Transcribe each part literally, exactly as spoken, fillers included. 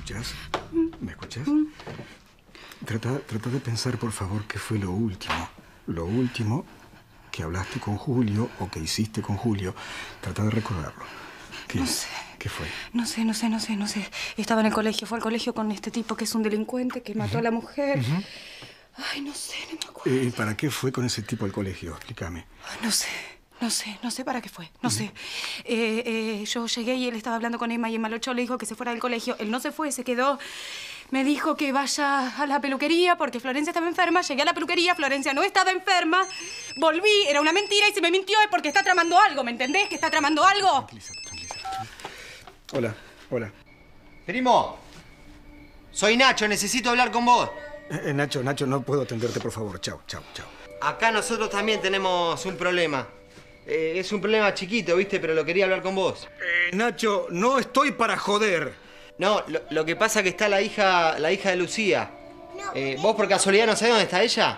escuchás? ¿Me escuchás? Trata, trata de pensar, por favor, qué fue lo último. Lo último que hablaste con Julio o que hiciste con Julio. Trata de recordarlo. ¿Qué, no sé. ¿Qué fue? No sé, no sé, no sé, no sé. Estaba en el colegio. Fue al colegio con este tipo que es un delincuente que mató uh-huh. a la mujer. Uh-huh. Ay, no sé, no me acuerdo. Eh, ¿Para qué fue con ese tipo al colegio? Explícame. No sé. No sé, no sé para qué fue, no uh-huh. sé. Eh, eh, yo llegué y él estaba hablando con Emma y Emma Locho le dijo que se fuera del colegio. Él no se fue, se quedó. Me dijo que vaya a la peluquería porque Florencia estaba enferma. Llegué a la peluquería, Florencia no estaba enferma. Volví, era una mentira y si me mintió es porque está tramando algo, ¿me entendés? ¿Que está tramando algo? Tranquilízate, tranquilízate. Hola, hola. Primo, soy Nacho, necesito hablar con vos. Eh, eh, Nacho, Nacho, no puedo atenderte, por favor. Chao, chao, chao. Acá nosotros también tenemos un problema. Eh, es un problema chiquito, ¿viste? Pero lo quería hablar con vos. Eh, Nacho, no estoy para joder. No, lo, lo que pasa es que está la hija, la hija de Lucía. Eh, ¿Vos por casualidad no sabés dónde está ella?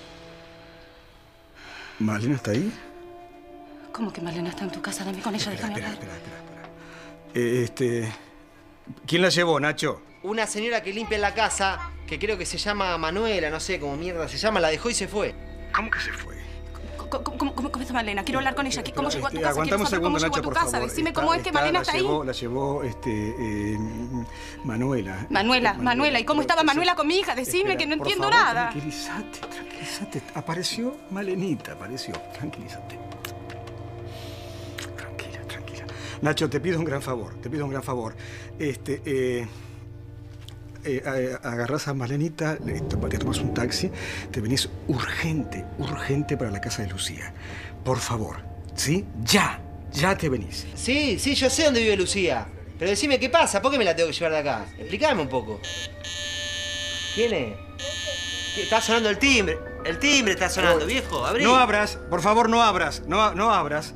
¿Malena está ahí? ¿Cómo que Malena está en tu casa? Dame con ella, espera, déjame espera, hablar. Espera, espera, espera. Eh, este... ¿Quién la llevó, Nacho? Una señora que limpia la casa, que creo que se llama Manuela, no sé cómo mierda se llama, la dejó y se fue. ¿Cómo que se fue? ¿Cómo, cómo, cómo, cómo está Malena? Quiero hablar con ella. ¿Cómo llegó a tu casa? Aguantame un segundo, Nacho, por favor. Decime está, cómo es que está, Malena está llevó, ahí. La llevó, este, eh, Manuela. Manuela, Manuela. ¿Y cómo estaba Manuela con mi hija? Decime Espera, que no por entiendo favor, nada. Tranquilízate, tranquilízate. Apareció Malenita, apareció. Tranquilízate. Tranquila, tranquila. Nacho, te pido un gran favor, te pido un gran favor. Este, eh... Eh, agarrás a Malenita, te, te tomas un taxi, te venís urgente, urgente para la casa de Lucía. Por favor, ¿sí? ¡Ya! ¡Ya te venís! Sí, sí, yo sé dónde vive Lucía. Pero decime qué pasa, ¿por qué me la tengo que llevar de acá? Explícame un poco. ¿Quién es? ¿Qué? Está sonando el timbre. El timbre está sonando, oh, viejo. Abrí. No abras, por favor, no abras. No, no abras.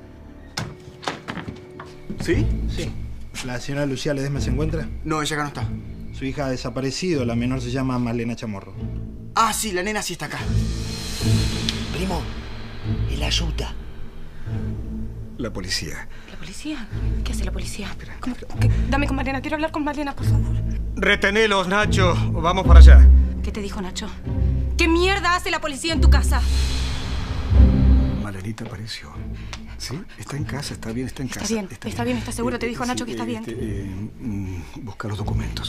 ¿Sí? Sí. ¿La señora Lucía Ledesma se encuentra? No, ella acá no está. Su hija ha desaparecido, la menor se llama Malena Chamorro. Ah, sí, la nena sí está acá. Primo, el ayuda. La policía. ¿La policía? ¿Qué hace la policía? ¿Cómo? ¿Qué? Dame con Malena, quiero hablar con Malena, por favor. Retenelos, Nacho, o vamos para allá. ¿Qué te dijo Nacho? ¿Qué mierda hace la policía en tu casa? Malenita apareció. ¿Sí? Está en casa, está bien, está en está casa. Bien, está, está bien, está seguro, eh, te dijo eh, Nacho sí, que está eh, bien. Este, eh, busca los documentos.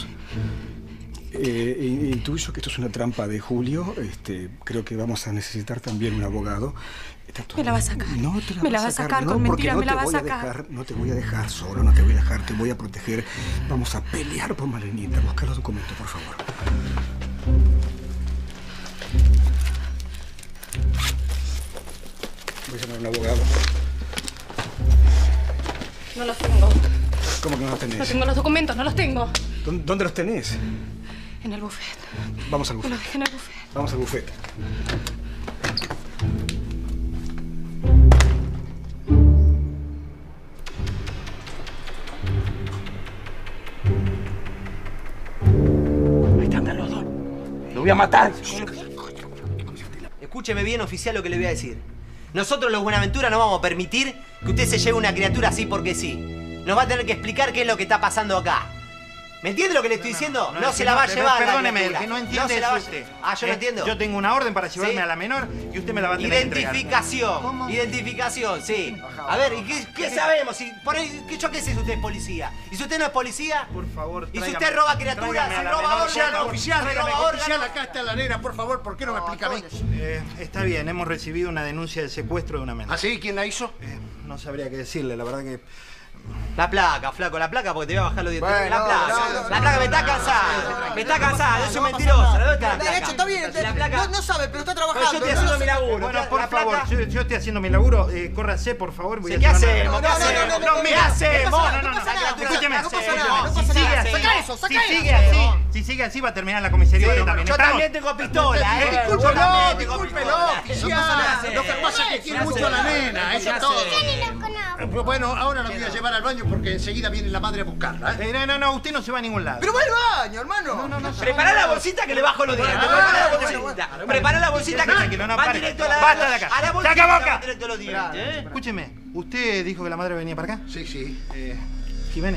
Eh, intuyo que esto es una trampa de Julio. Este, creo que vamos a necesitar también un abogado. Me la va a sacar. No te la me la va a sacar, no, con no, mentiras, no me la va a voy sacar. A dejar, no te voy a dejar solo, no te voy a dejar, te voy a proteger. Vamos a pelear por Malenita. Busca los documentos, por favor. Voy a llamar a un abogado. No los tengo. ¿Cómo que no los tenés? No tengo los documentos, no los tengo. ¿Dónde, dónde los tenés? En el buffet. Vamos al buffet. Los dejé en el buffet. Vamos al buffet. Ahí están los dos. Lo voy a matar. Escúcheme bien, oficial, lo que le voy a decir. Nosotros, los Buenaventura, no vamos a permitir que usted se lleve una criatura así porque sí. Nos va a tener que explicar qué es lo que está pasando acá. ¿Me entiende lo que le estoy diciendo? No, no, no se la va a llevar. Perdóneme, el que no entiende no se la va... usted. Ah, yo eh, no entiendo. Yo tengo una orden para llevarme ¿Sí? a la menor y usted me la va a tener Identificación. que entregar. Identificación, sí. A ver, ¿y qué, qué sabemos? Si por ahí, ¿qué, yo qué sé si usted es policía? ¿Y si usted no es policía? Por favor, ¿Y si usted roba criaturas? Si roba órganos. Oficial, oficial, roba oficial, acá está la nena, por favor, ¿por qué no me explica a mí? Eh, está bien, hemos recibido una denuncia de secuestro de una menor. ¿Ah, sí? ¿Quién la hizo? Eh, no sabría qué decirle, la verdad que... La placa, flaco, la placa porque te voy a bajar los dientes. Bueno, la placa, no, no, la placa no, me está no, cansado. no, me está no, cansado, no, es no, un no mentiroso. pasa nada. ¿Dónde está la placa? Nacho, está bien, La placa... no, no sabe, pero está Pero trabajando. yo estoy haciendo mi laburo. Bueno, por la favor, placa... yo, yo estoy haciendo mi laburo. Eh, córrase, por favor. Voy ¿Sí, a ¿Qué llevarme hacemos? a ¿Qué la- hacemos? no, no, no, ¿Qué no, hacemos? no pasa No, no, nada, no. no pasa nada, Escúcheme, no pasa nada, no si pasa sigue nada. así, Saca eso, saca si eso. sigue así, si sigue así va a terminar la comisaría Sí, también. yo ¿Estamos? también tengo pistola, ¿eh? Discúlpelo, Yo también tengo discúlpelo, pistola. oficial. Lo que pasa es que quiere mucho a la nena, eso es todo. Yo ni lo conozco. Bueno, ahora la voy a llevar al baño porque enseguida viene la madre a buscarla, ¿eh? Eh, no, no, no, usted no se va a ningún lado. Pero va al baño, hermano. No, no, no. Prepara la bolsita que le bajo los dientes. Bueno, Prepara la bueno, bolsita. bueno, Prepara la bolsita que Tranquilo, no, va pare. directo a la... Basta de acá. A la bolsita ¡Saca boca! va directo a los dientes, ¿eh? Escúcheme, ¿usted dijo que la madre venía para acá? Sí, sí. Eh, Jiménez,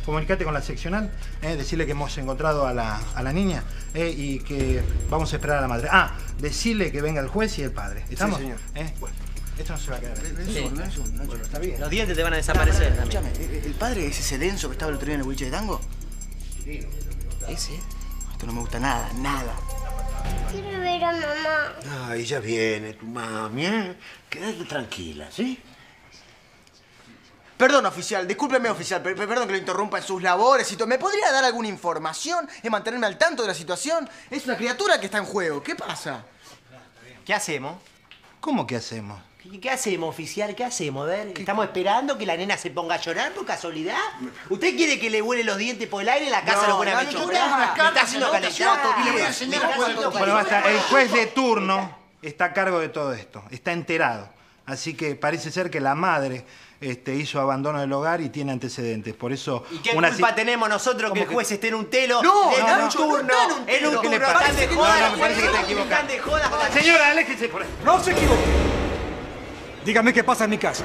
comunicate con la seccional, eh, decirle que hemos encontrado a la, a la niña eh, y que vamos a esperar a la madre. Ah, decirle que venga el juez y el padre. ¿Estamos? Sí, señor. ¿Eh? Bueno, esto no se va a quedar así. Sí. Bueno, está bien. Los dientes te van a desaparecer también. Escúchame, ¿el padre es ese denso que estaba el otro día en el boliche de tango? ¿Ese? Esto no me gusta nada, nada. Quiero ver a mamá. Ay, ya viene tu mami, ¿eh? Quédate tranquila, ¿sí? Perdón, oficial, discúlpeme, oficial, per- per- perdón que lo interrumpa en sus labores y todo. ¿Me podría dar alguna información y mantenerme al tanto de la situación? Es una criatura que está en juego. ¿Qué pasa? ¿Qué hacemos? ¿Cómo que hacemos? ¿Qué, qué hacemos, oficial? ¿Qué hacemos? A ver, ¿estamos esperando que la nena se ponga a llorar por casualidad? ¿Usted quiere que le vuele los dientes por el aire en la casa No, de no, Buenaventura? no, no, no, no, Me está cartas, haciendo no, calentar. no, no, Me no, está no, haciendo no, Bueno, basta. calentar. El juez de turno está a cargo de todo esto. Está enterado. Así que parece ser que la madre este, hizo abandono del hogar y tiene antecedentes. Por eso... ¿Y qué una culpa si- tenemos nosotros que el ¿Cómo juez esté en un telo? No, en no, un no, turno, no está en un en un telo. turno, ¿Qué le están pasa? de No, joda. no, me parece que está equivocado. Están de joda con la- Señora, aléjese por ahí. ¡No se equivoque! Dígame qué pasa en mi casa.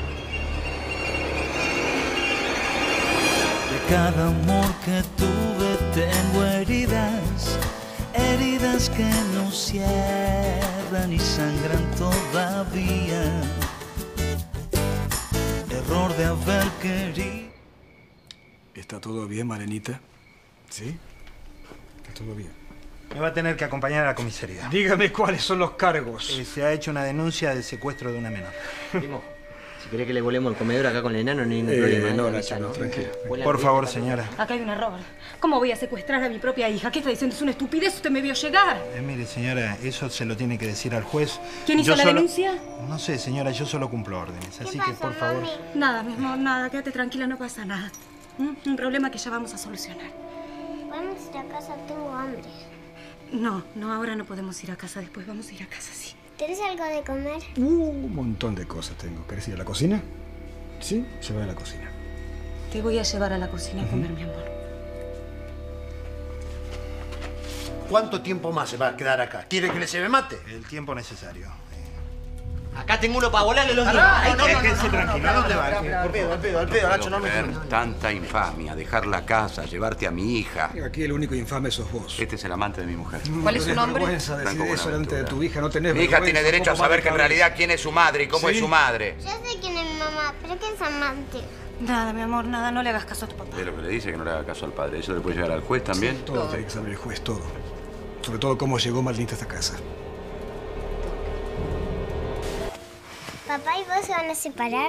De cada amor que tuve tengo heridas, heridas que no cierran y sangran todavía. Error de haber querido. ¿Está todo bien, Malenita? ¿Sí? Está todo bien. Me va a tener que acompañar a la comisaría. Dígame cuáles son los cargos. Eh, se ha hecho una denuncia de secuestro de una menor. Primo, si querés que le volemos el comedor acá con el enano, no hay ningún Eh, problema. no, ¿eh? Nacho, no, tranquila. Vuela Por el favor, diente, señora. Acá hay un error. ¿Cómo voy a secuestrar a mi propia hija? ¿Qué está diciendo? Es una estupidez. Usted me vio llegar. Eh, mire, señora, eso se lo tiene que decir al juez. ¿Quién hizo Yo la solo- denuncia? No sé, señora, yo solo cumplo órdenes. Así ¿Qué que, pasa, por favor... mami? Nada, mi amor, nada. Quédate tranquila, no pasa nada. ¿Mm? Un problema que ya vamos a solucionar. Vamos a ir a casa, tengo hambre. No, no, ahora no podemos ir a casa. Después vamos a ir a casa, sí. ¿Tienes algo de comer? Uh, un montón de cosas tengo. ¿Querés ir a la cocina? Sí, se va a la cocina. Te voy a llevar a la cocina a comer, mi amor. ¿Cuánto tiempo más se va a quedar acá? ¿Quiere que le se me mate? El tiempo necesario. Acá tengo uno para volarle los dientes. no, no, no, Quédese tranquilo. ¿A dónde va? Al pedo, al pedo, al pedo, Nacho, no me... Ver tanta infamia, dejar la casa, llevarte a mi hija. Aquí el único infame sos vos. Este es el amante de mi mujer. ¿Cuál es su tenés nombre? vergüenza decir Franco eso delante de Buenaventura. tu hija, no tenés Mi hija vergüenza, tiene derecho a ¿cómo va saber de que en cabeza? realidad quién es su madre y cómo ¿Sí? es su madre. Ya sé quién es mi mamá, pero ¿qué es amante? Nada, mi amor, nada. No le hagas caso a tu papá. Es lo que le dice, que no le haga caso al padre. ¿Eso le puede llegar al juez también? Todo tiene que saber el juez, todo. Sobre todo cómo llegó Malenita a esta casa. ¿Papá y vos se van a separar?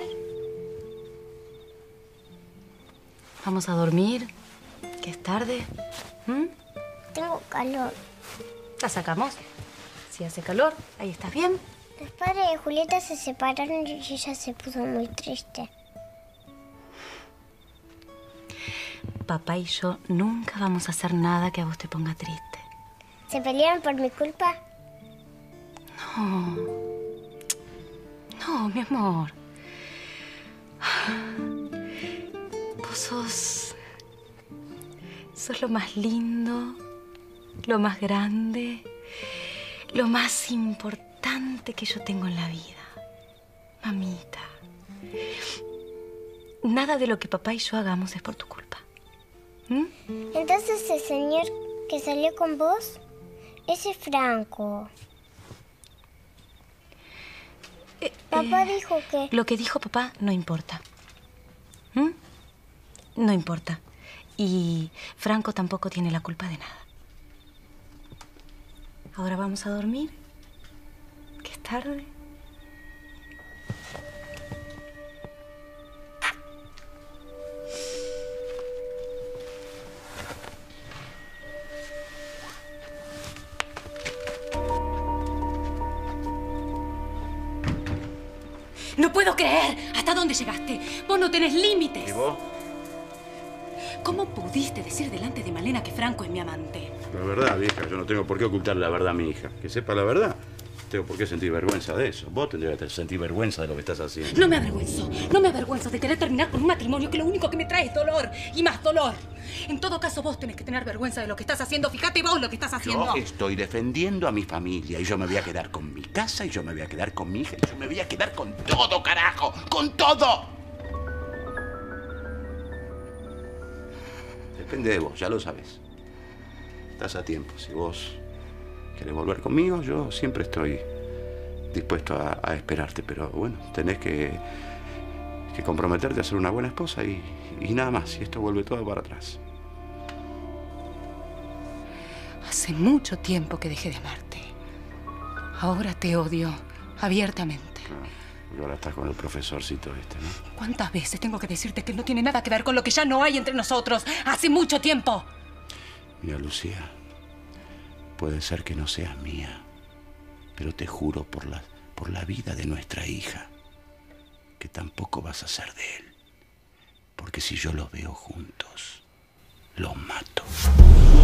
Vamos a dormir, que es tarde. ¿Mm? Tengo calor. La sacamos. Si hace calor, ahí estás bien. Los padres de Julieta se separaron y ella se puso muy triste. Papá y yo nunca vamos a hacer nada que a vos te ponga triste. ¿Se pelearon por mi culpa? No. No, mi amor. Vos sos... sos lo más lindo, lo más grande, lo más importante que yo tengo en la vida. Mamita. Nada de lo que papá y yo hagamos es por tu culpa. ¿Mm? Entonces el señor que salió con vos, ese es Franco. Eh, Papá eh, dijo que... Lo que dijo papá no importa. ¿Mm? No importa. Y Franco tampoco tiene la culpa de nada. Ahora vamos a dormir, que es tarde. No puedo creer. ¿Hasta dónde llegaste? Vos no tenés límites. ¿Y vos? ¿Cómo pudiste decir delante de Malena que Franco es mi amante? La verdad, vieja, yo no tengo por qué ocultarle la verdad a mi hija. Que sepa la verdad. Tengo por qué sentir vergüenza de eso. Vos tendrías que sentir vergüenza de lo que estás haciendo. No me avergüenzo. No me avergüenzo de querer terminar con un matrimonio que lo único que me trae es dolor y más dolor. En todo caso, vos tenés que tener vergüenza de lo que estás haciendo. Fíjate vos lo que estás haciendo. Yo estoy defendiendo a mi familia y yo me voy a quedar con mi casa y yo me voy a quedar con mi hija y yo me voy a quedar con todo, carajo. ¡Con todo! Depende de vos, ya lo sabes. Estás a tiempo. Si vos querés volver conmigo, yo siempre estoy dispuesto a, a esperarte. Pero bueno, tenés que, que comprometerte a ser una buena esposa y, y nada más. Y esto vuelve todo para atrás. Hace mucho tiempo que dejé de amarte. Ahora te odio abiertamente. Claro. Y ahora estás con el profesorcito este, ¿no? ¿Cuántas veces tengo que decirte que no tiene nada que ver con lo que ya no hay entre nosotros? ¡Hace mucho tiempo! Mira, Lucía, puede ser que no seas mía, pero te juro por la, por la vida de nuestra hija que tampoco vas a ser de él. Porque si yo los veo juntos, los mato.